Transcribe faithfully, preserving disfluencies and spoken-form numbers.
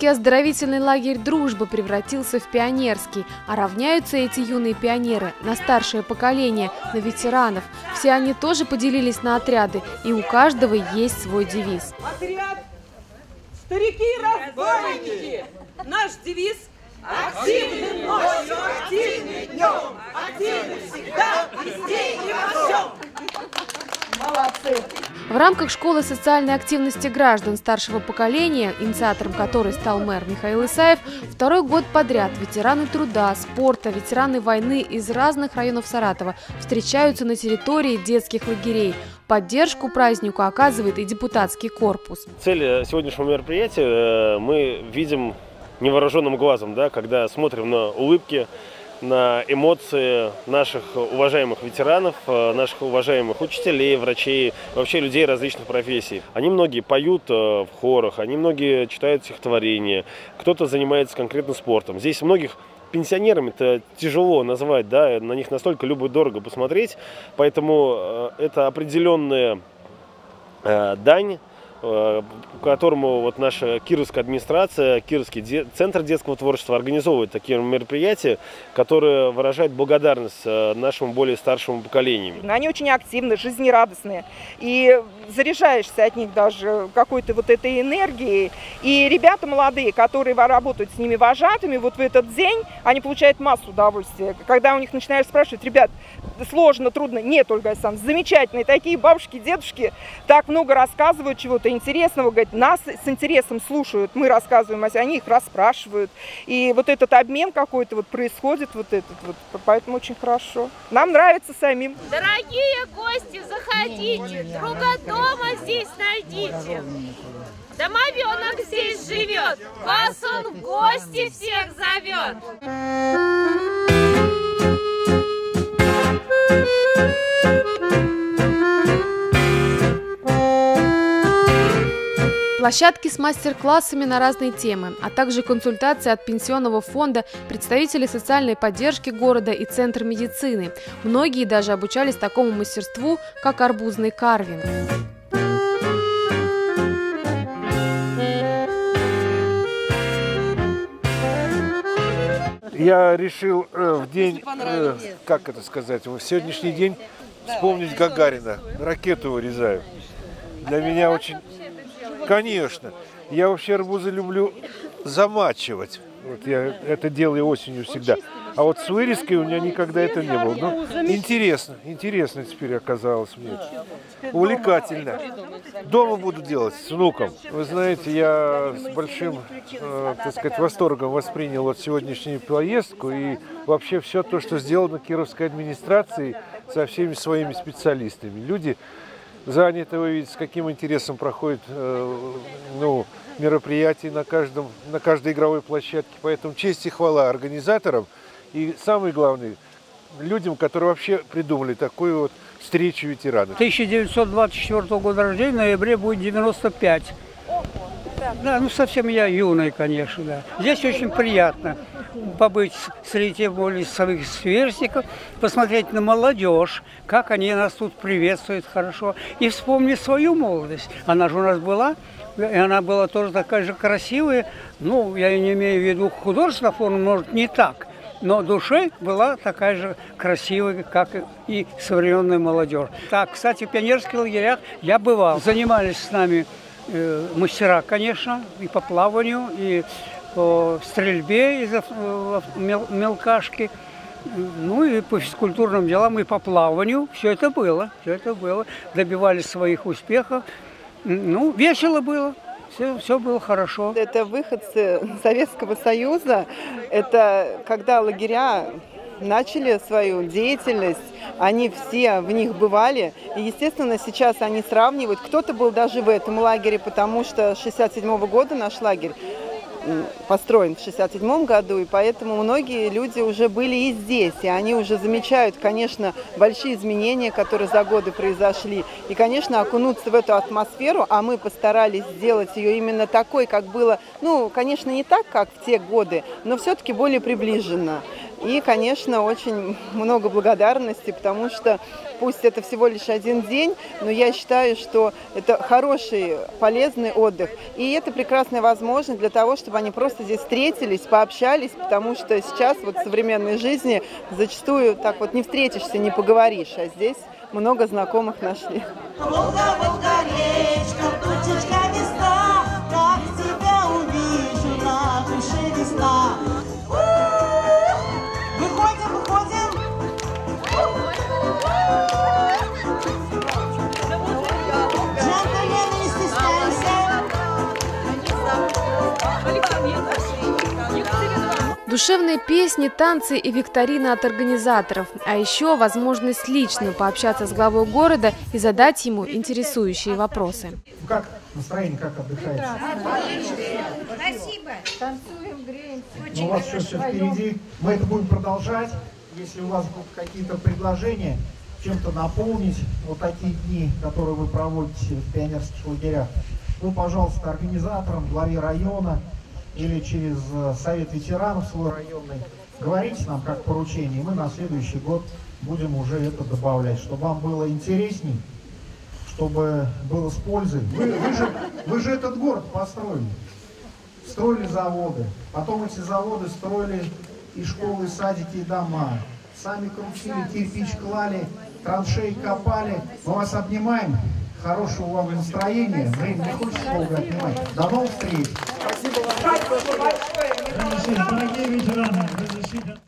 Детский оздоровительный лагерь «Дружба» превратился в пионерский. А равняются эти юные пионеры на старшее поколение, на ветеранов. Все они тоже поделились на отряды, и у каждого есть свой девиз. Отряд «Старики-разбойники». Наш девиз «Активный ночью, активный днем, активный всегда, везде и во всем». Молодцы! В рамках школы социальной активности граждан старшего поколения, инициатором которой стал мэр Михаил Исаев, второй год подряд ветераны труда, спорта, ветераны войны из разных районов Саратова встречаются на территории детских лагерей. Поддержку празднику оказывает и депутатский корпус. Цель сегодняшнего мероприятия мы видим невооруженным глазом, да, когда смотрим на улыбки, на эмоции наших уважаемых ветеранов, наших уважаемых учителей, врачей, вообще людей различных профессий. Они многие поют в хорах, они многие читают стихотворения, кто-то занимается конкретно спортом. Здесь многих пенсионерами это тяжело назвать, да, на них настолько любо-дорого посмотреть, поэтому это определенная дань, которому вот наша кировская администрация, Кировский центр детского творчества организовывает такие мероприятия, которые выражают благодарность нашему более старшему поколению. Они очень активны, жизнерадостные, и заряжаешься от них даже какой-то вот этой энергией. И ребята молодые, которые работают с ними вожатыми, вот в этот день они получают массу удовольствия. Когда у них начинаешь спрашивать: ребят, сложно, трудно. Нет, Ольга Александровна, замечательные такие бабушки, дедушки, так много рассказывают чего-то интересного, говорят, нас с интересом слушают, мы рассказываем, а они их расспрашивают. И вот этот обмен какой-то вот происходит, вот этот вот, поэтому очень хорошо. Нам нравится самим. Дорогие гости, заходите, друга дома здесь найдите. Домовенок здесь живет, вас он в гости всех зовет. Площадки с мастер-классами на разные темы, а также консультации от пенсионного фонда, представителей социальной поддержки города и Центр медицины. Многие даже обучались такому мастерству, как арбузный карвинг. Я решил э, в день, э, как это сказать, в сегодняшний день вспомнить Гагарина. Ракету вырезаю. Для меня очень... Конечно. Я вообще арбузы люблю замачивать. Вот я это делаю осенью всегда. А вот с вырезкой у меня никогда это не было. Но интересно, интересно теперь оказалось мне. Увлекательно. Дома буду делать с внуком. Вы знаете, я с большим, э, так сказать, восторгом воспринял вот сегодняшнюю поездку и вообще все то, что сделано Кировской администрацией со всеми своими специалистами. Люди заняты, вы видите, с каким интересом проходит э, ну, мероприятие на, каждом, на каждой игровой площадке. Поэтому честь и хвала организаторам и, самое главное, людям, которые вообще придумали такую вот встречу ветеранов. тысяча девятьсот двадцать четвёртого года рождения, в ноябре будет девяносто пять. Да, ну совсем я юный, конечно, да. Здесь очень приятно побыть среди более своих сверстников, посмотреть на молодежь, как они нас тут приветствуют хорошо, и вспомнить свою молодость. Она же у нас была, и она была тоже такая же красивая, ну, я не имею в виду художественную форму, может, не так, но душой была такая же красивая, как и современная молодежь. Так, кстати, в пионерских лагерях я бывал. Занимались с нами э, мастера, конечно, и по плаванию, и по стрельбе из мел, мелкашки, ну и по физкультурным делам, и по плаванию. Все это было, все это было. Добивались своих успехов. Ну, весело было. Все, все было хорошо. Это выходцы Советского Союза. Это когда лагеря начали свою деятельность, они все в них бывали. И, естественно, сейчас они сравнивают. Кто-то был даже в этом лагере, потому что с шестьдесят седьмого года наш лагерь построен в шестьдесят седьмом году, и поэтому многие люди уже были и здесь, и они уже замечают, конечно, большие изменения, которые за годы произошли, и, конечно, окунуться в эту атмосферу, а мы постарались сделать ее именно такой, как было, ну, конечно, не так, как в те годы, но все-таки более приближенно. И, конечно, очень много благодарности, потому что пусть это всего лишь один день, но я считаю, что это хороший, полезный отдых. И это прекрасная возможность для того, чтобы они просто здесь встретились, пообщались, потому что сейчас вот в современной жизни зачастую так вот не встретишься, не поговоришь, а здесь много знакомых нашли. Душевные песни, танцы и викторины от организаторов. А еще возможность лично пообщаться с главой города и задать ему интересующие вопросы. Как настроение, как отдыхаете? Спасибо. Танцуем, греемся. У вас еще все впереди. Мы это будем продолжать. Если у вас будут какие-то предложения, чем-то наполнить вот такие дни, которые вы проводите в пионерских лагерях, вы, пожалуйста, организаторам, главе района или через совет ветеранов свой районный, говорите нам как поручение, и мы на следующий год будем уже это добавлять, чтобы вам было интересней, чтобы было с пользой. Вы, вы, же, вы же этот город построили, строили заводы, потом эти заводы строили и школы, и садики, и дома, сами крутили, кирпич клали, траншеи копали. Мы вас обнимаем, хорошего вам настроения, время не хочется долго отнимать. До новых встреч! Спасибо вам большое. Дорогие ветераны, разрешите.